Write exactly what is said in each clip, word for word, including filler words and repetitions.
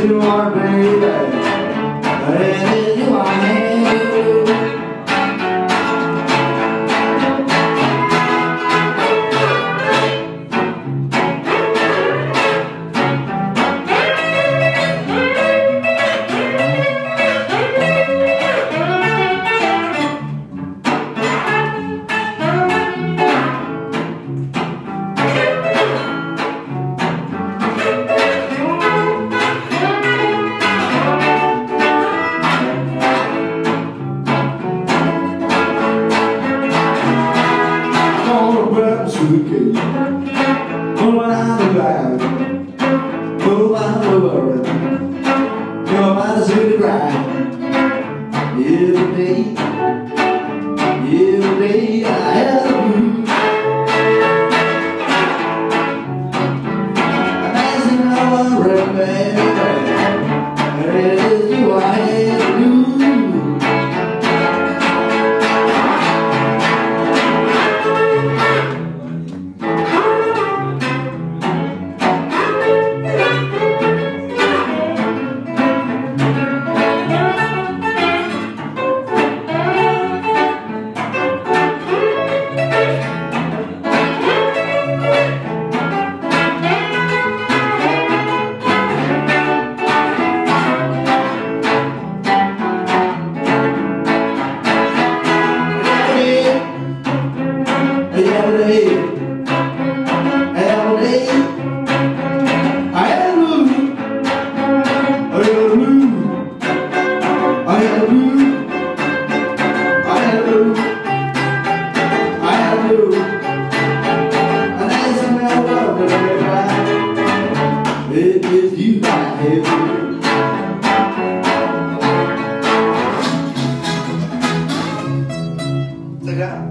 you are, baby. Hey, you are, hey. Suitcase, pull out the bag, pull out the worry, come out of city ride. Every day, every day I had a blues. I'm asking how I remember, and it is you I had a blues. It is you I have. Check it out.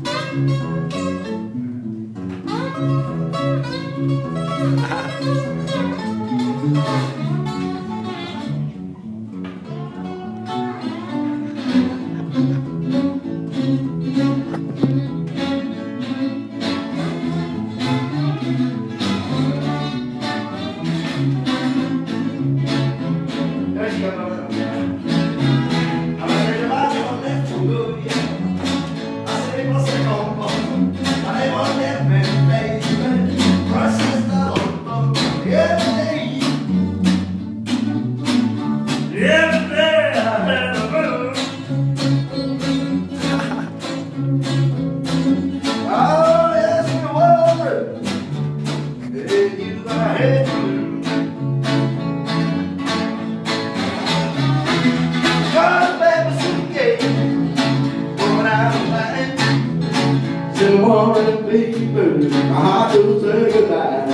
Baby, my heart will say goodbye.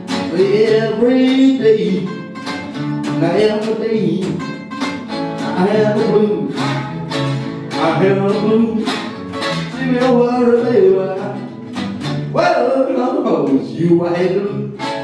Every day, now every day, I have a blues, I have a blues. See me over, baby. Well, Lord, you I have a blues.